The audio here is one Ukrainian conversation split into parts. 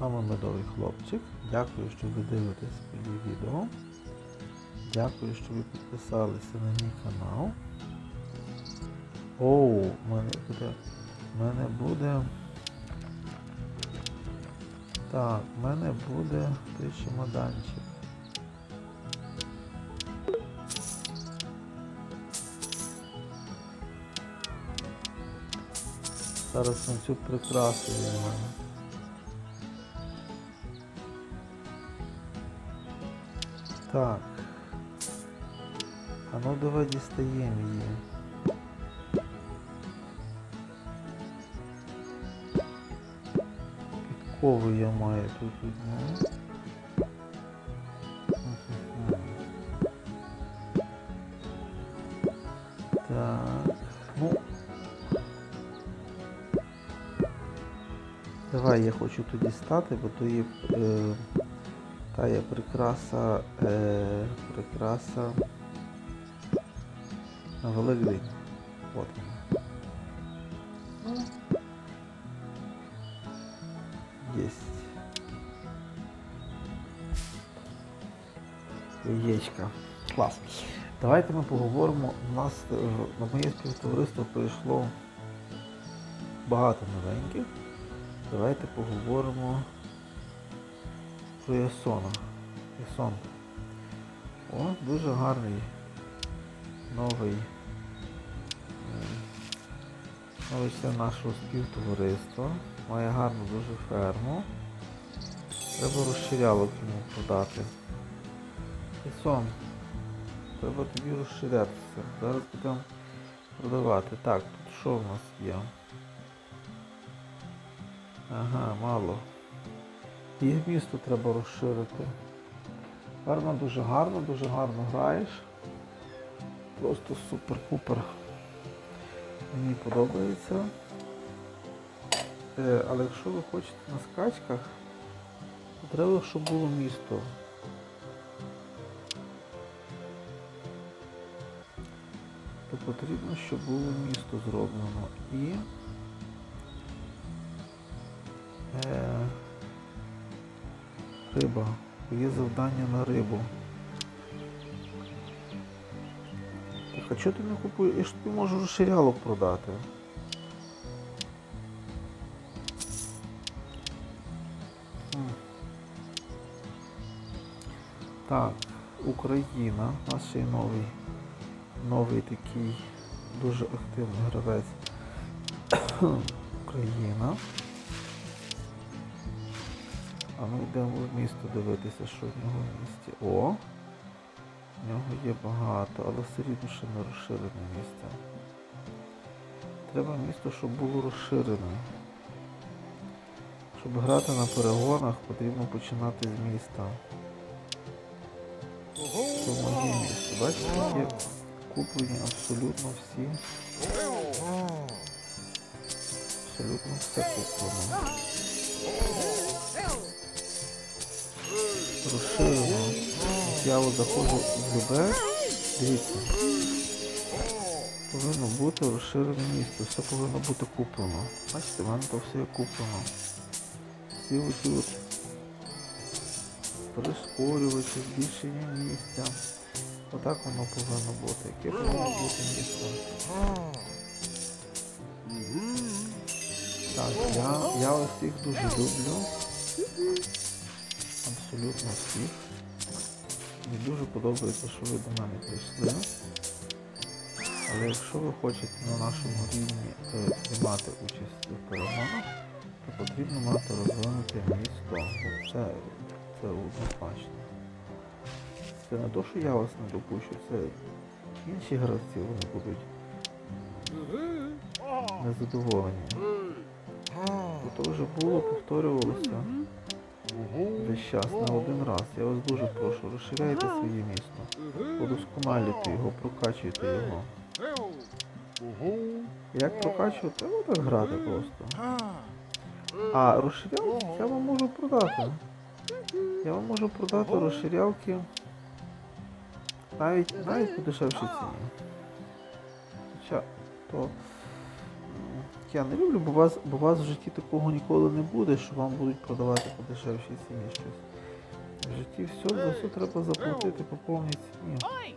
вами медовий хлопчик. Дякую, що ви дивитесь мої відео. Дякую, що ви підписалися на мій канал. Оу, в мене буде той чемоданчик. Зараз на цю прикрасу візьмемо. Так. А ну давай дістаємо її. Підкову я маю тут одну. Так. Ну. Давай я хочу тут дістати, бо то є та є прикраса на Великдень. От вона. Єсть. Яєчка. Клас. Давайте ми поговоримо. У нас на моє співтовариство прийшло багато новеньких. Давайте поговоримо про Ясона. Ясон. О, дуже гарний новий член нашого співтовариства. Має гарну дуже ферму. Треба розширялок йому продати. Ясон, треба тобі розширятися. Зараз будемо продавати. Так, тут що в нас є? Ага, мало. І місто треба розширити. Дуже гарно граєш. Просто супер-пупер. Мені подобається. Але якщо ви хочете на скачках, то треба, щоб було місто. То потрібно, щоб було місто зроблено. І риба. Є завдання на рибу. Так, а чого ти не купуєш? Я ж тобі можу розширялок продати. Так, Україна. У нас ще й новий такий дуже активний гравець. Україна. А ми йдемо в місто дивитися, що в нього в місті. О! В нього є багато, але все рівно ще не розширене місце. Треба місто, щоб було розширене. Щоб грати на перегонах, потрібно починати з міста. Це моє місто. Бачите, є куплені абсолютно всі. Абсолютно все куплено. Розширено. Я от заходжу в любе. Дивіться. Повинно бути розширене місто. Все повинно бути куплено. Бачите, в мене то все куплено. Всі оті от прискорювачі, збільшення місця. Отак воно повинно бути. Яке повинно бути місто? Так, я ось їх дуже люблю. Абсолютно всіх. Мені дуже подобається, що ви до мене прийшли. Але якщо ви хочете на нашому рівні приймати участь у перегонах, то потрібно мати розвинуте місто. Це однозначно. Це не те, що я вас не допущу, це інші гравці, вони будуть незадоволені. Бо то вже було, повторювалося весь час, не один раз. Я вас дуже прошу, розширяйте своє місто, удосконалюйте його, прокачуйте його. Як прокачувати? Ну так грати просто. А розширялки я вам можу продати. Я вам можу продати розширялки навіть по дешевшій ціні. Хоча то я не люблю, бо у вас в житті такого ніколи не буде, що вам будуть продавати по дешевшій ціні щось. В житті за все треба заплатити по повній ціні.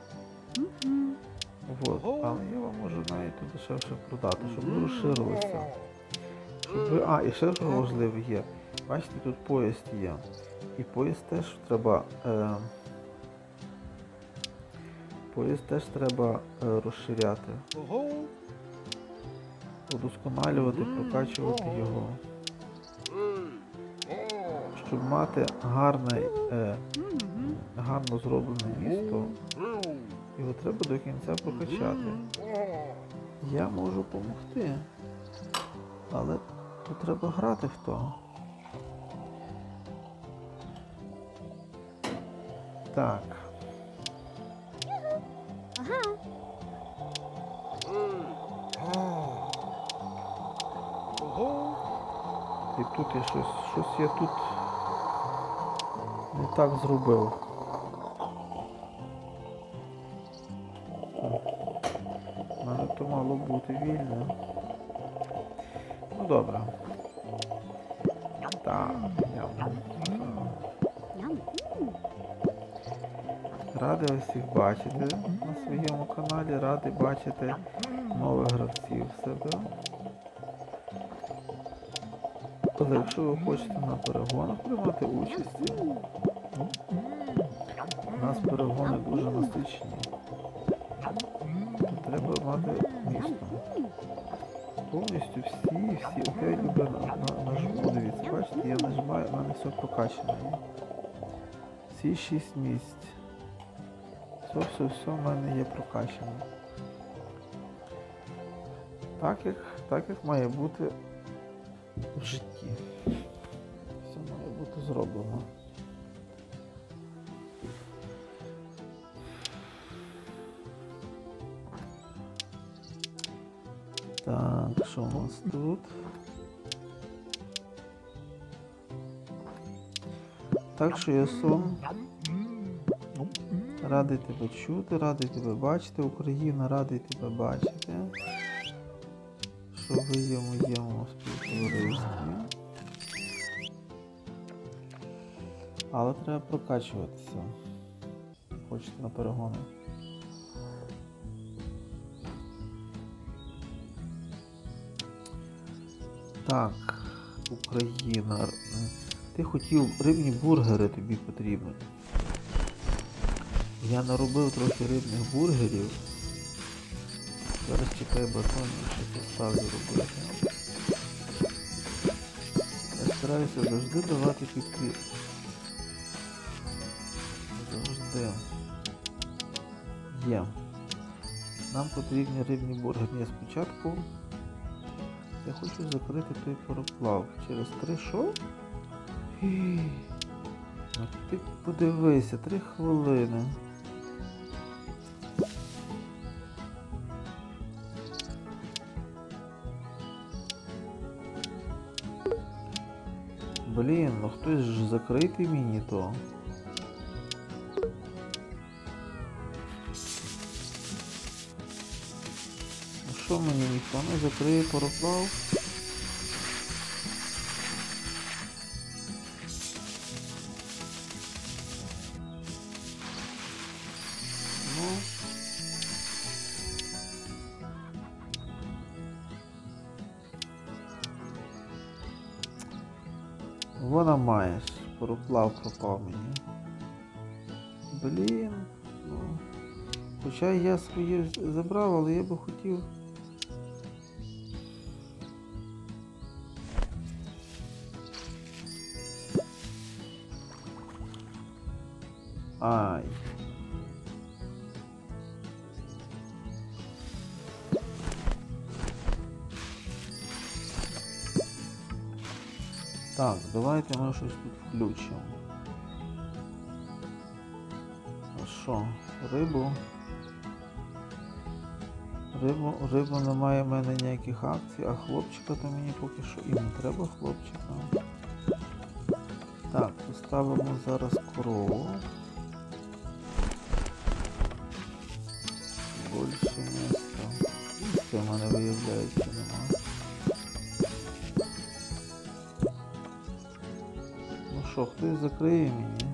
Вот. Але я вам можу навіть тут дешевше продати, щоб ви розширилися. І ще що важливе є. Бачите, тут поїзд є. І поїзд теж треба розширяти. Удосконалювати, прокачувати його. Щоб мати гарно зроблене місто, його треба до кінця прокачати. Я можу допомогти, але тут треба грати в то. Так. І тут я щось я тут не так зробив. У мене то мало бути вільно. Ну добре. Так. Радий всіх бачити на своєму каналі, радий бачити нових гравців в себе. Але якщо ви хочете на перегонах приймати участь, у нас перегони дуже насичені. Тут треба мати місто. Повністю всі, я люблю нажму, дивіться, бачите, я нажимаю, в мене все прокачано є. Всі 6 місць. Все в мене є прокачано. Так як має бути в житті. Все має бути зроблено. Так, що у нас тут? Так що я сон. Радий тебе чути, радий тебе бачити, Україна, радий тебе бачити. Що ви є в моєму співтоваристві. Але треба прокачуватися. Хочете на перегони. Так, Україна. Ти хотів рибні бургери, тобі потрібні. Я наробив трохи рибних бургерів. Зараз чекай батонів, що я ставлю робити. Я стараюся завжди давати підкріп. Завжди. Є. Нам потрібні рибні бургери. Я спочатку я хочу закрити той пароплав. Через 3 що? Ти подивися, 3 хвилини. Блін, ну хтось ж закритий мені то. Ну що мені ніхто не закриє пароплав? Ну. Вона маєш, пароплав пропав мені. Блін, ну. Хоча я своє забрав, але я би хотів. Ай. Так, давайте ми щось тут включимо. А що? Рибу? Рибу немає в мене ніяких акцій, а хлопчика то мені поки що і не треба хлопчика. Так, поставимо зараз корову. Більше міста. Місця в мене виявляється нема. що, хтось закриє мені?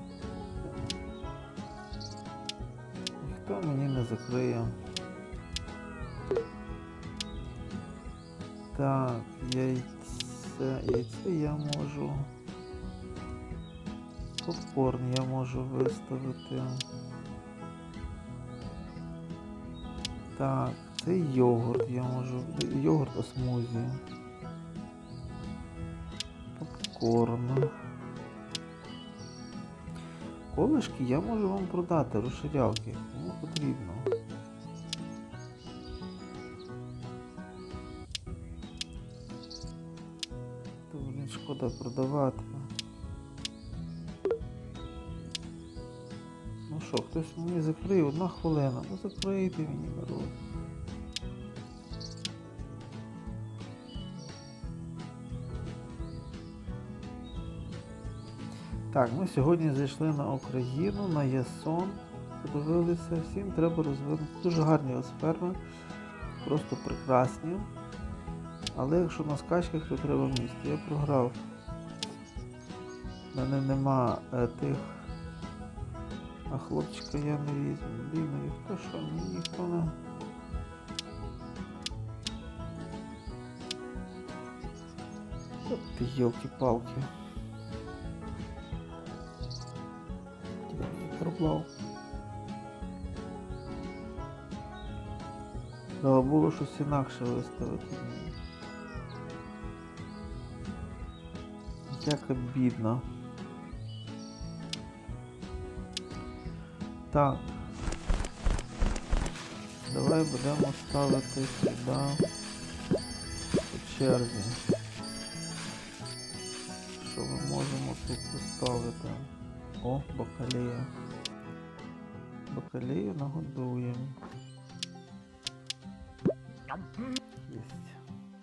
Ніхто мені не закриє. Так, яйце я можу. Попкорн я можу виставити. Так, це йогурт я можу. Йогурт смузі. Попкорн. Колишки я можу вам продати, розширялки. Кому потрібно. То, блін, шкода продавати. Ну що, хтось мені закриє? 1 хвилина. Ну закрийте мені, народ. Так, ми сьогодні зайшли на Україну, на Ясон, подивилися, всім треба розвинути. Дуже гарні ось ферми, просто прекрасні. Але якщо на скачках, то треба місце. Я програв. У мене нема тих... А хлопчика я не візьму. Блін, ну хто що, мені ніхто не... От ти, йолки-палки. Проблав. Треба було щось інакше виставити. Як обідно. Так. Давай будемо ставити сюди по черзі. Що ми можемо тут поставити? О, бакалея. Бакалею нагодуємо. Єсть.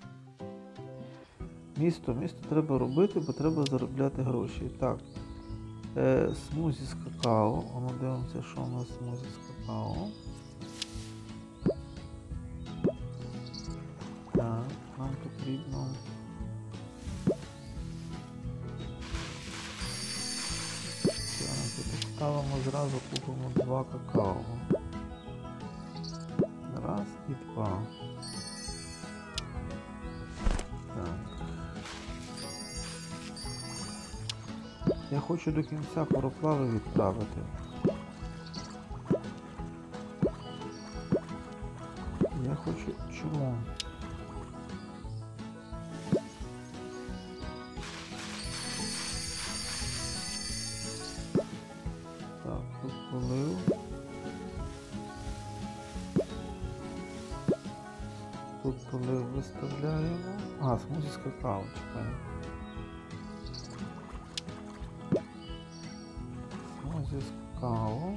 Місто треба робити, бо треба заробляти гроші. Так. Смузі з какао. Ну, дивимося, що у нас смузі з какао. Так, нам потрібно... Ставимо зразу, купимо 2 какао. 1 і 2. Так. Я хочу до кінця пароплави відправити. Я хочу... Чому? Так, тут полив. Тут полив виставляємо. А, смузі з какао, чекаємо. Смузі з какао.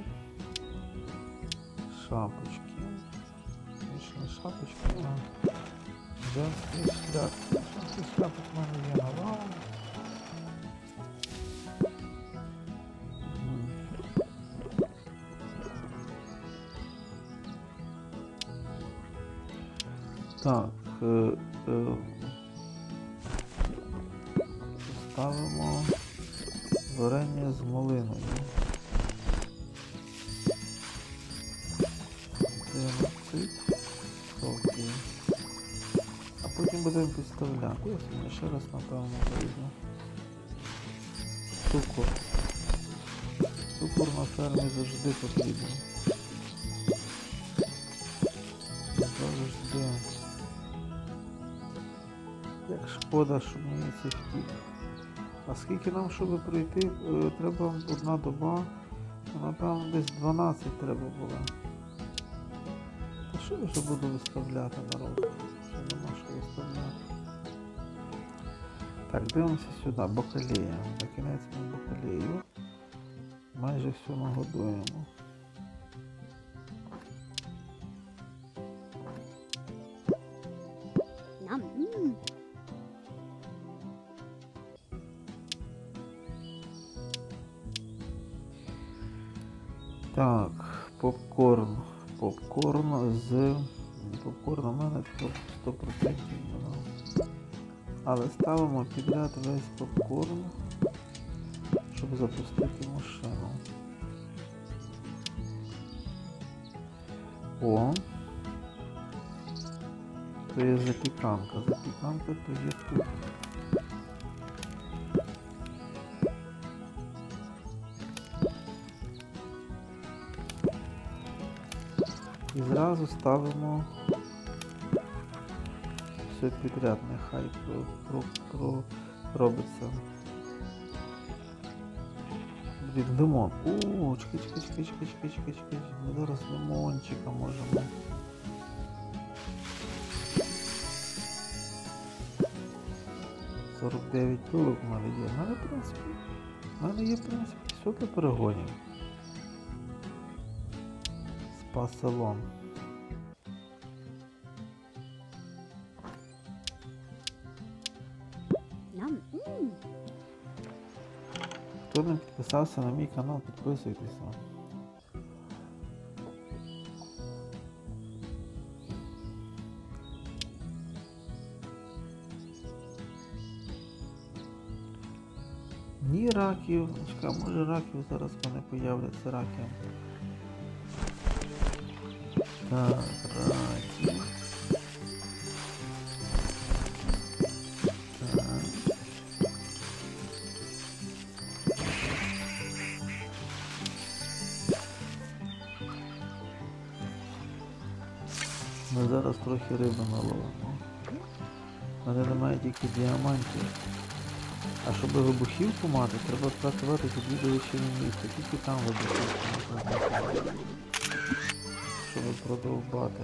Шапочки. Більше не шапочки, а женські шляпки. Женські шляпок в мене є навалом. Так, ставимо варення з малиною. 11 соки. А потім будемо підставляти. Я сьогодні ще раз, напевно, вийду. Цукор. Цукор на фермі завжди потрібен. Завжди. Як шкода, що мені це втік. А скільки нам, щоб пройти, треба 1 доба, напевно, десь 12 треба було. Та що я вже буду виставляти, народ? Що нема що виставляти. Так, дивимося сюди, бакалея. На кінець ми бакалею. Майже все нагодуємо. Так, попкорн. Попкорн у мене 100% нема. Але ставимо підряд весь попкорн, щоб запустити машину. О! То є запіканка. Запіканка то є тут. І зразу ставимо все підряд, нехай робиться. Блін, лимон. Чекай. Ми зараз лимончика можемо. «49 пилок в мене є. В мене, в принципі, все для перегонів. Спа-салон. Хто не підписався на мій канал, підписуйтеся. Ні раків. Чекай, може раків зараз в мене появляться раки. Так, раки. Ми зараз трохи риби наловимо. У мене немає тільки діамантів. А щоб вибухівку мати, треба працювати тоді до вечірнє місце. Тільки там вибухівку можна. Щоб продовбати.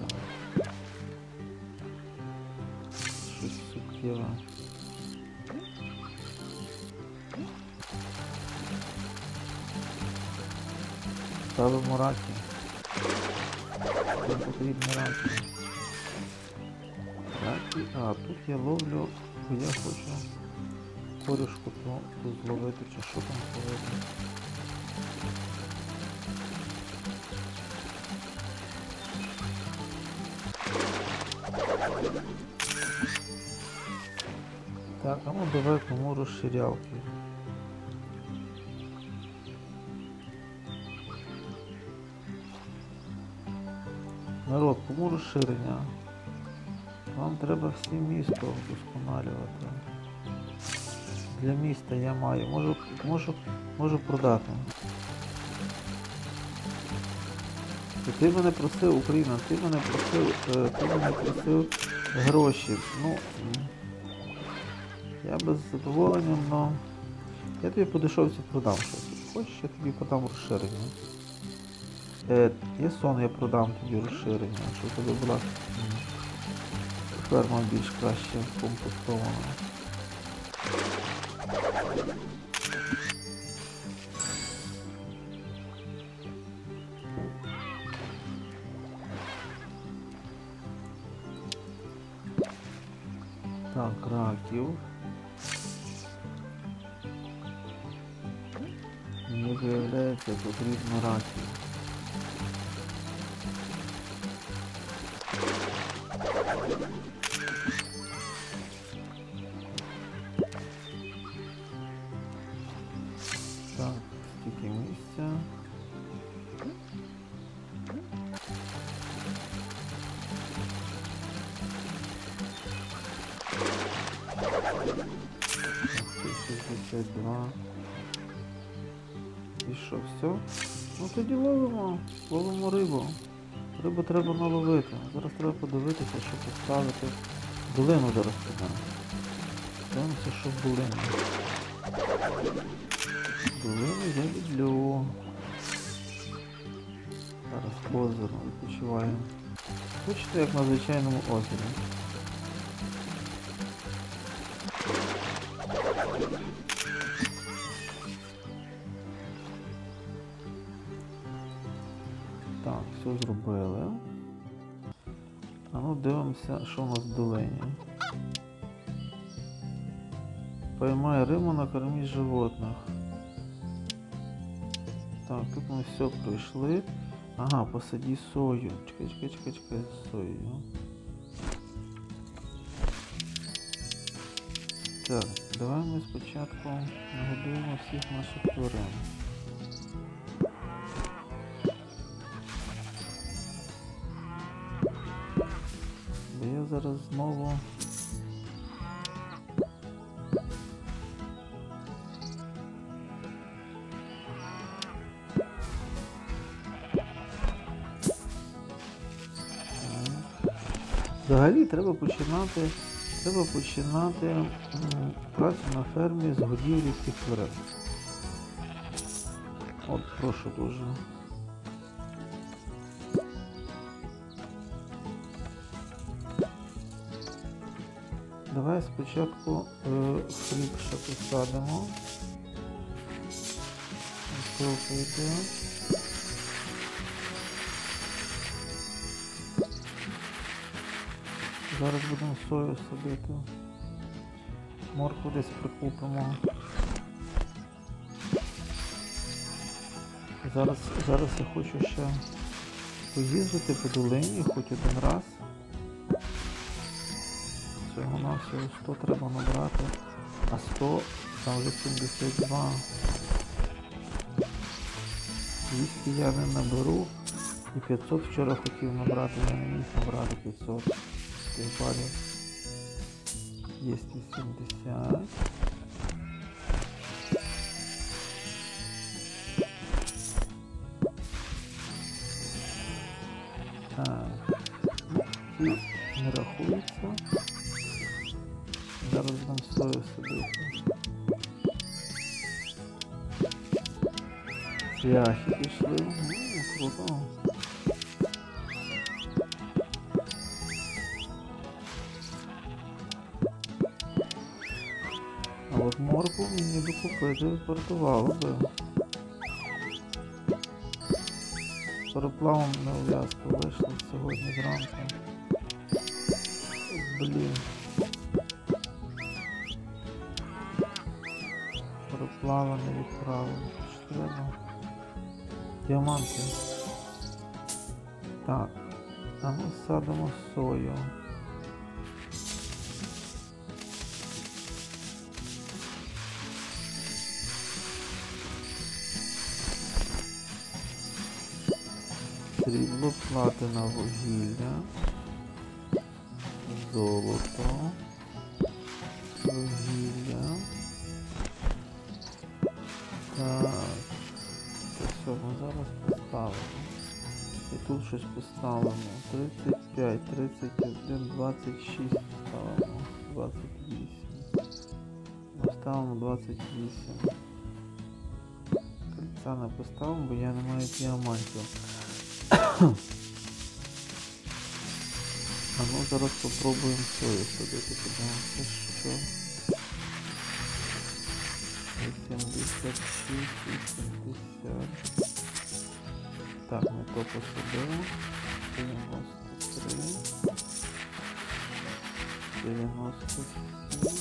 Щось суттєве. Ставимо раки. Нам потрібні раки. Раки. А, тут я ловлю, бо я хочу корюшку тут зловити, чи що там зловити. Так, а ну давай кому розширялки. Народ, кому розширення? Вам треба всі місто вдосконалювати. Для міста я маю. Можу продати. Ти мене просив, Україна, ти мене просив гроші. Ну, я без задоволення, но я тобі по дешевці продам щось. Хочеш, я тобі подам розширення. Є сон, я продам тобі розширення, щоб у тебе була ферма більш краще комплектована. Так, раків. Мені виявляється, потрібно раків. Так, скільки місця. Ах, 62. І що, все? Ну тоді ловимо рибу. Рибу треба наловити. Зараз треба подивитися, що поставити. Долину зараз підемо. Дивимося, що в долині. Долину я люблю. Зараз озеро відпочиваємо. Хочете, як на звичайному озері. Так, все зробили. А ну дивимося, що у нас в долині. Поймай рибу, накорми животних. Так, тут ми все пройшли. Ага, посади сою. Чекай, сою. Так, давай ми спочатку нагодуємо всіх наших тварин. Бо я зараз знову взагалі треба починати працю на фермі з годівлі цих тварин. От, прошу дуже. Давай спочатку хліб ще посадимо. Слухайте. Зараз будемо сою садити. Моркву десь прикупимо. Зараз я хочу ще поїздити по долині хоч один раз. Всього на всього 100 треба набрати, а 100 там вже 72. 200 я не наберу і 500 вчора хотів набрати, я не міг набрати 500 тих балів. Є 80. Так, і не рахується. Зараз будемо сою садити. Цвяхи пішли. Круто. А от моркву мені би купити вартувало би. Пароплавом на ув'язку вийшло сьогодні зранку. Блін. Пароплава не відправили. Що треба? Діаманти. Так. А ми садимо сою. Срібло, платина, вугілля, золото, вугілля. Так, це все ми зараз поставимо. І тут щось поставимо. 35, 31, 26 ставимо. 28. Поставимо 28. Кольця не поставимо, бо я не маю діамантів. А ну зараз попробуємо сою садити, подивимося, що 86, 80. Так, ми то посадили. 93, 97.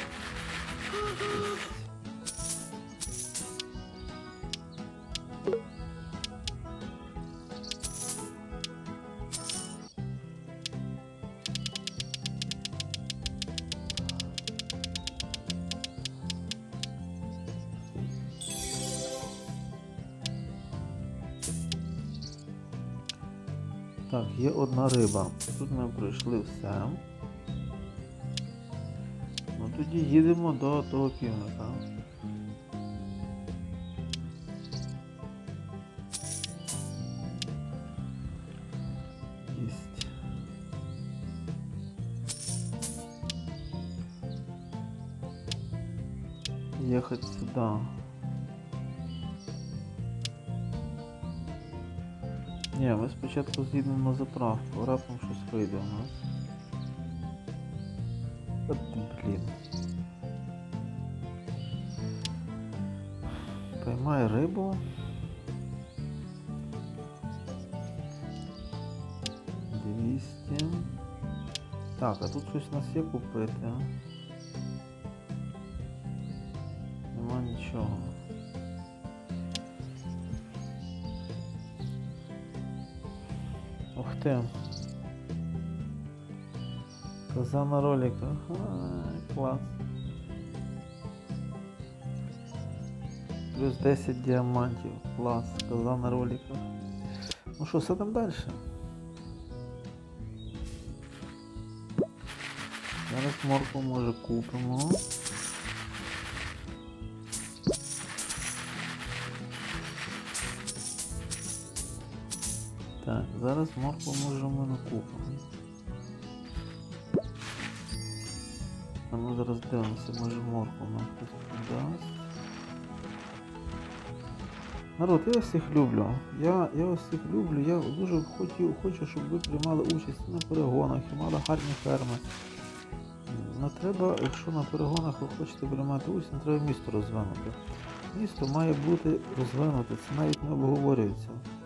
Так, є одна риба. Тут ми пройшли все. Ну тоді їдемо до того півника. Єсть. Їхати сюди. Ні, ми спочатку з'їдемо на заправку, раптом щось вийде у нас. От блін. Поймай рибу. 200. Так, а тут щось у нас є купити. Нема нічого. Ух ти. Коза на роликах. Ага, клас. Плюс 10 діамантів. Клас, сказав на роликах. Ну що, садимо далі? Зараз моркву може купимо. Так, зараз моркву можемо накупимо. А ну зараз дивимося, може моркву нам хтось дасть. Народ, я всіх люблю. Я всіх люблю. Я дуже хочу, щоб ви приймали участь на перегонах і мали гарні ферми. Не треба, якщо на перегонах ви хочете приймати участь, не треба місто розвинути. Місто має бути розвинуте, це навіть не обговорюється.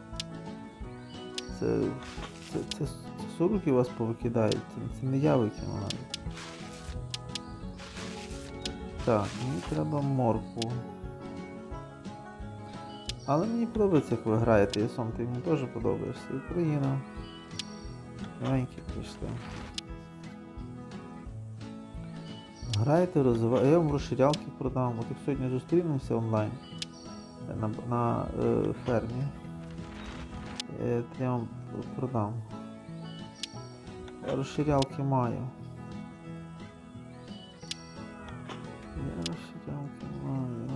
Це соруки вас повикидають, це не я викину навіть. Так, мені треба моркву. Але мені подобається, як ви граєте, Ясон, ти мені теж подобаєшся. Україна. Новенькі прийшли. Граєте, розвиваєте. Я вам розширялки продам. От як сьогодні зустрінемося онлайн на фермі. Я вам продам. Я розширялки маю. Я розширялки маю.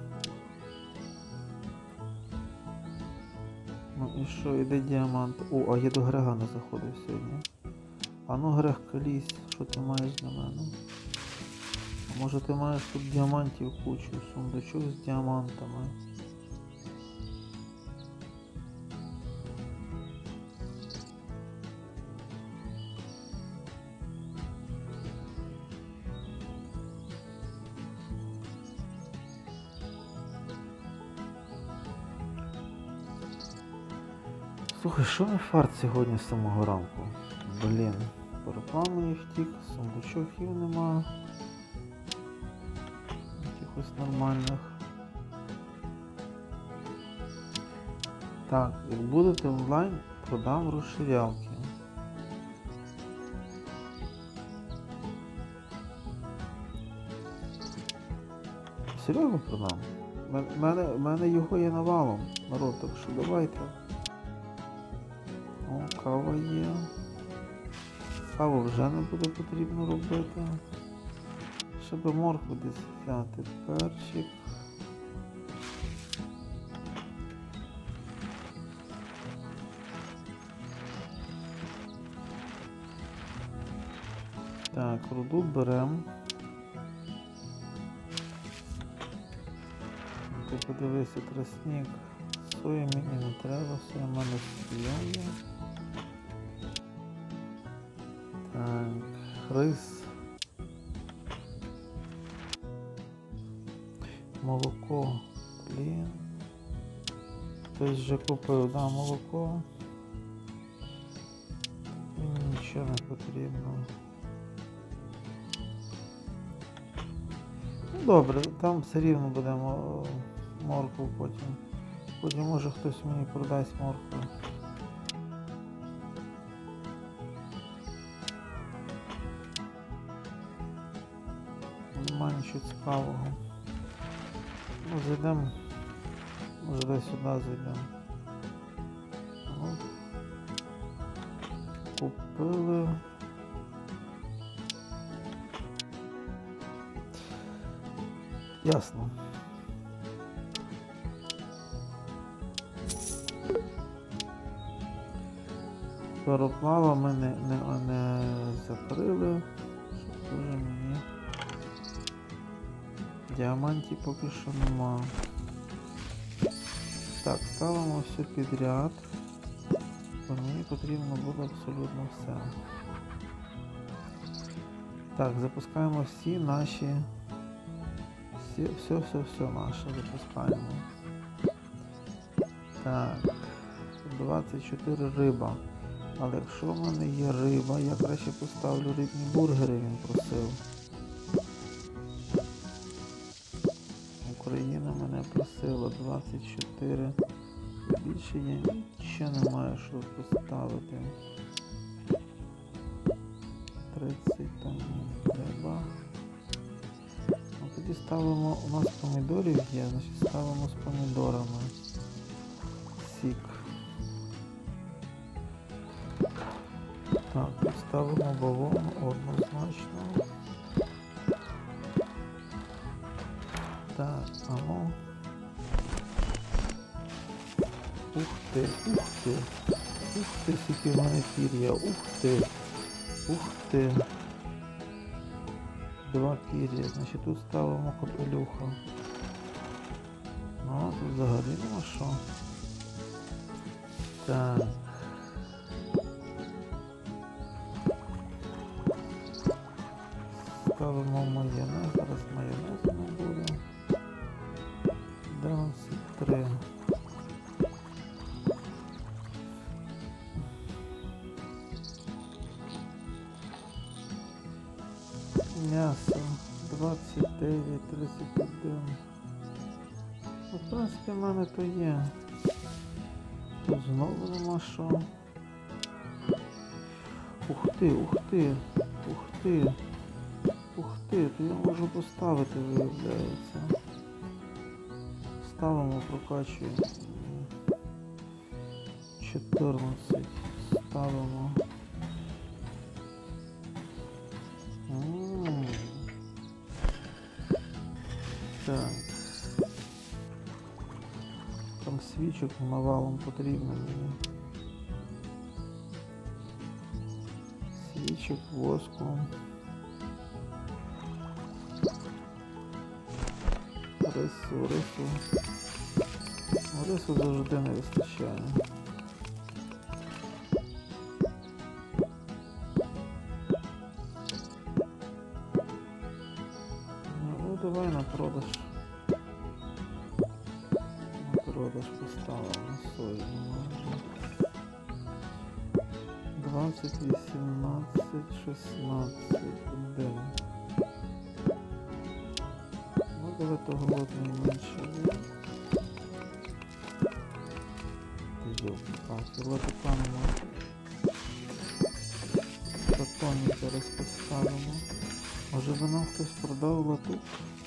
Ну і що, іде діамант. О, а я до Грега не заходив сьогодні. А ну Грег, колись, що ти маєш для мене? А може ти маєш тут діамантів кучу, сундучок з діамантами. Слухай, що не фарт сьогодні з самого ранку? Блін, параплан мені втік, сундучоків нема. Якихось нормальних. Так, як будете онлайн, продам розширялки. Серйозно продам? В мене його є навалом, народ, так що давайте. О, кава є. Каву вже не буде потрібно робити. Ще би моркву десь взяти. Перчик. Так, руду беремо. Ти подивися, тростник. Сої мені не треба, соя в мене є. Так, рис. Молоко. Блін. Хтось вже купив, да, молоко. Мені нічого не потрібно. Ну добре, там все рівно будемо моркву потім. Потім може хтось мені продасть моркву. Нема нічого цікавого. Ну, зайдемо. Може десь сюди зайдемо. Ну, купили. Ясно. Пароплава ми не закрили, щоб дуже мені діамантів поки що нема. Так, ставимо все підряд, бо мені потрібно буде абсолютно все. Так, запускаємо всі наші, все наше запускаємо. Так, 24 риба. Але якщо в мене є риба, я краще поставлю рибні бургери, він просив. Україна мене просила 24. Більше я нічого не маю, що поставити. 30 там треба. тоді ставимо, у нас помідорів є, значить ставимо з помідорами. Сік. Так, тут ставимо бавовну однозначно. Так, а ну. Ух ти, ух ти. Ух ти, скільки в мене пір'я, ух ти. Ух ти. 2 пір'я, значить тут ставимо капелюха. Ну, тут взагалі нема що. Так. Ставимо майонез, зараз майонезу не буде. 93. М'ясо 29, 31. Ну, в принципі, в мене то є. Тут знову нема що. Ух ти, ух ти, ух ти. Ух ти, то я можу поставити, виявляється. Ставимо, прокачуємо. 14. Ставимо. Так. Там свічок навалом потрібно мені. Свічок, воску. Рису завжди не вистачає. Ну давай на продаж. На продаж поставимо сою. 20, 18, 16, 1. Ну давайте голодний менше є. Так, давайте панемо. Батоні зараз поставимо. Може би нам хтось продав латук?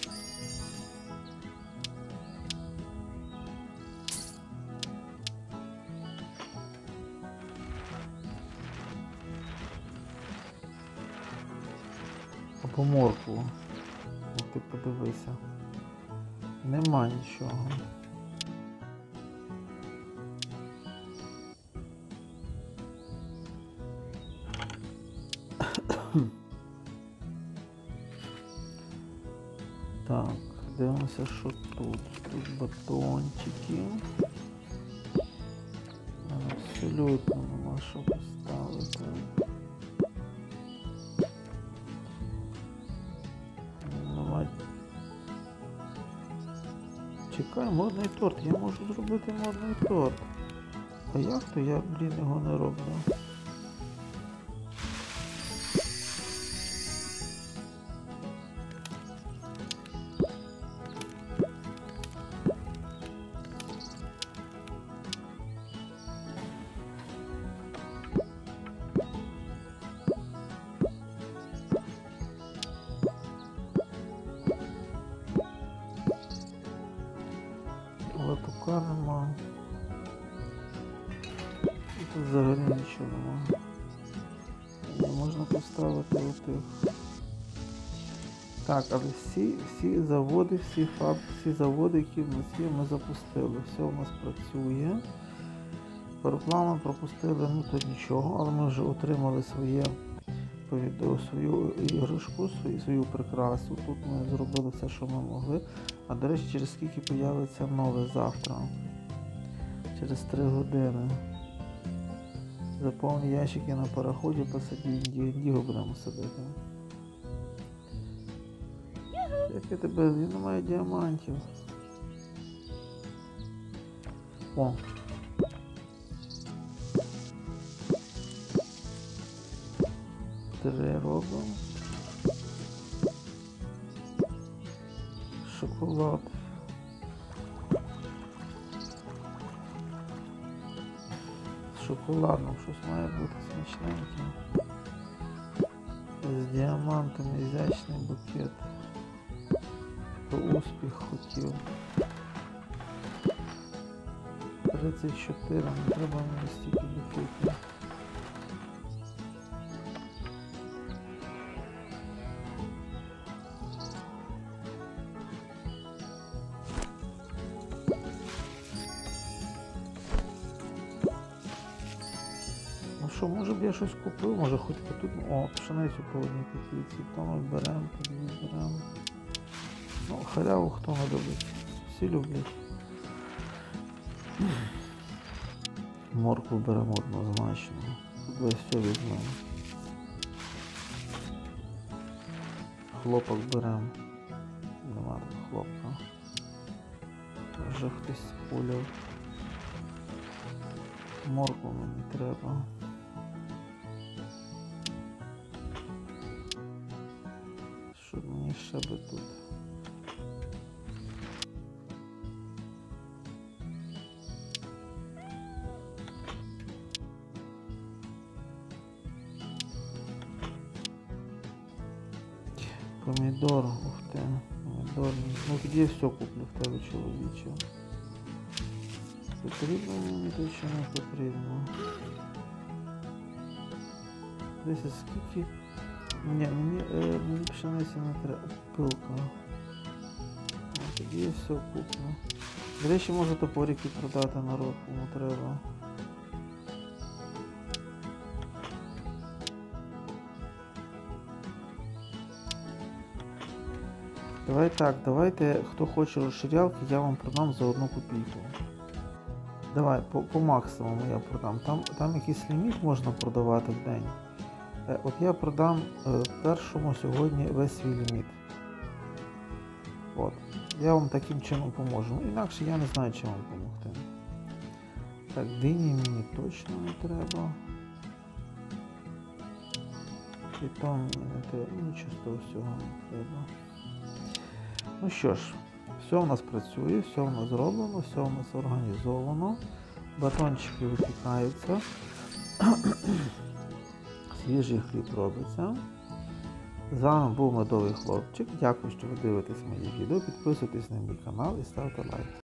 Або моркву. О, ти подивися. Нема нічого. Так, дивимося, що тут. Тут батончики. Абсолютно нема що поставити. Давай. Чекай, модний торт. Я можу зробити модний торт. А як то я, блін, його не роблю? Латука нема. Тут взагалі нічого нема. Не можна поставити отих. Так, але всі заводи, всі заводи, які в нас є, ми запустили. Все у нас працює. Паропланом пропустили, ну то нічого, але ми вже отримали свою іграшку, свою прикрасу. Тут ми зробили все, що ми могли. А до речі, через скільки появиться нове завтра? Через 3 години. Заповні ящики на пароході, посаді індіго будемо садити. Як я тебе, він не має діамантів. О! Три робимо. Шоколад. З шоколадом щось має бути смачненьке. З діамантом, ізящний букет. то успіх хотів. 34, не треба мені стільки ліпити. Ну що, може б я щось купив, може хоч тут, о, пшеницю по одній копійці, то ми беремо, тоді беремо. Ну, халяву хто не любить, всі люблять. Моркву беремо однозначно, тут все візьмемо. Хлопок беремо, нема тут хлопка. Вже хтось спуляв. Моркву мені треба. Що мені ще би тут? Помідор, ух ти, помідор. Ну тоді я все куплю в тебе, чоловіче. Потрібно мені тут чи не потрібно? Десь скільки? Ні, мені пшениці не треба. Пилка. Тоді я все куплю. До речі, можу топорики продати народ, кому треба. Давай так, давайте, хто хоче розширялки, я вам продам за 1 копійку. Давай, по максимуму я продам. Там якийсь ліміт можна продавати в день. От я продам першому сьогодні весь свій ліміт. От. Я вам таким чином поможу. Ну, інакше я не знаю, чим вам допомогти. Так, дині мені точно не треба. І то мені не треба. Нічого з того всього не треба. Ну що ж, все у нас працює, все у нас зроблено, все у нас організовано. Батончики випікаються. Свіжий хліб робиться. З вами був Медовий Хлопчик. Дякую, що ви дивитесь мої відео. Підписуйтесь на мій канал і ставте лайк.